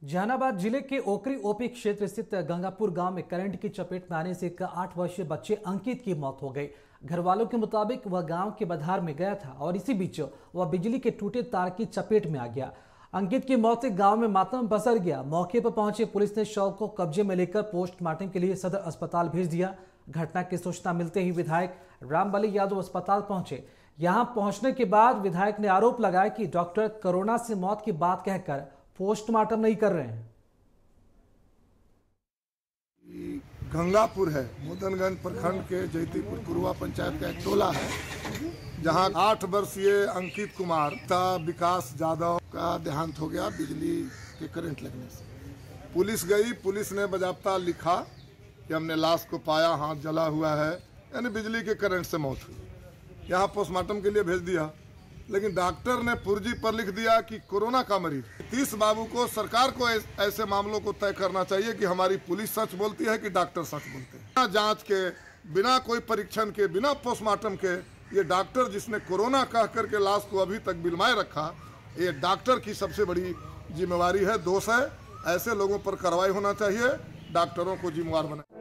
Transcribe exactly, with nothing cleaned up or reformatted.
जहानाबाद जिले के ओकरी ओपी क्षेत्र स्थित गंगापुर गांव में करंट की चपेट में आने से एक आठ वर्षीय बच्चे अंकित की मौत हो गई। घर वालों के मुताबिक वह गांव के बधार में गया था और इसी बीच वह बिजली के टूटे तार की चपेट में आ गया। अंकित की मौत से गांव में मातम पसर गया। मौके पर पहुंचे पुलिस ने शव को कब्जे में लेकर पोस्टमार्टम के लिए सदर अस्पताल भेज दिया। घटना की सूचना मिलते ही विधायक रामबली यादव अस्पताल पहुंचे। यहां पहुंचने के बाद विधायक ने आरोप लगाया कि डॉक्टर कोरोना से मौत की बात कहकर पोस्टमार्टम नहीं कर रहे हैं। गंगापुर है, मुदनगंज प्रखंड के जैतीपुर कुरुआ पंचायत का एक टोला है, जहां आठ वर्षीय अंकित कुमार का विकास यादव का देहांत हो गया बिजली के करंट लगने से। पुलिस गई, पुलिस ने बाजाप्ता लिखा कि हमने लाश को पाया, हाथ जला हुआ है, यानी बिजली के करंट से मौत हुई। यहाँ पोस्टमार्टम के लिए भेज दिया, लेकिन डॉक्टर ने पुर्जी पर लिख दिया कि कोरोना का मरीज। तीस बाबू को सरकार को ऐसे मामलों को तय करना चाहिए कि हमारी पुलिस सच बोलती है कि डॉक्टर सच बोलते हैं। बिना जांच के, बिना कोई परीक्षण के, बिना पोस्टमार्टम के ये डॉक्टर जिसने कोरोना कह करके लाश को अभी तक बिलमाए रखा, ये डॉक्टर की सबसे बड़ी जिम्मेवारी है, दोष है। ऐसे लोगों पर कार्रवाई होना चाहिए, डॉक्टरों को जिम्मेवार बनाए।